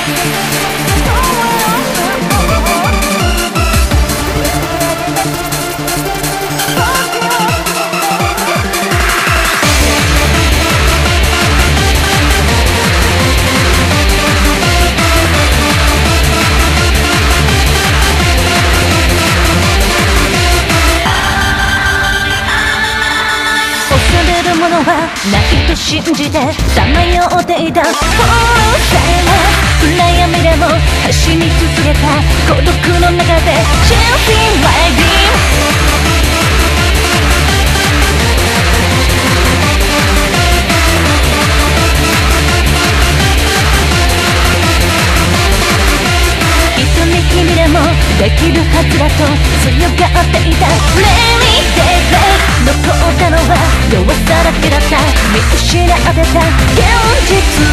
ないと信じてさまよっていた本性は暗闇でも走り続けた孤独の中で Chasing my dream 君でもできるはずだと強がっていた Rainy day 残ったのは弱さだけだった見失ってた現実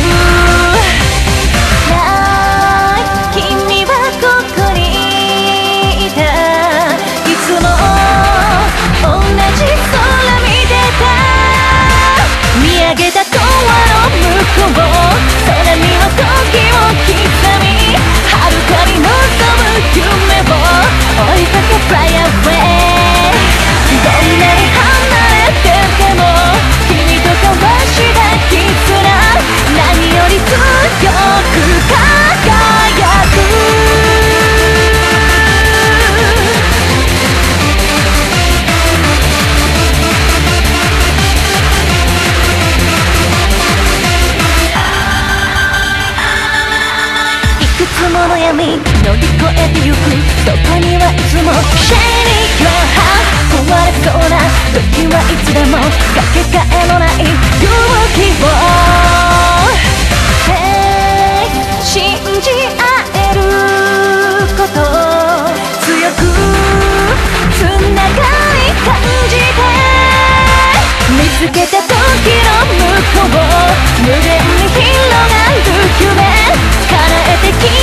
君はここにいたいつも同じ空見てた見上げたドアの向こう空には時を刻み遥かに望む夢を追いかけ Fly away どんなに離れてても君と交わした絆何より強く輝くいくつもの闇乗り越えてゆくそこにはいつも Shining your heart 壊れそうな時はいつでもかけがえのない勇気を、信じ合えること強くつながり感じて見つけた時の向こう無限に広がる夢叶えてき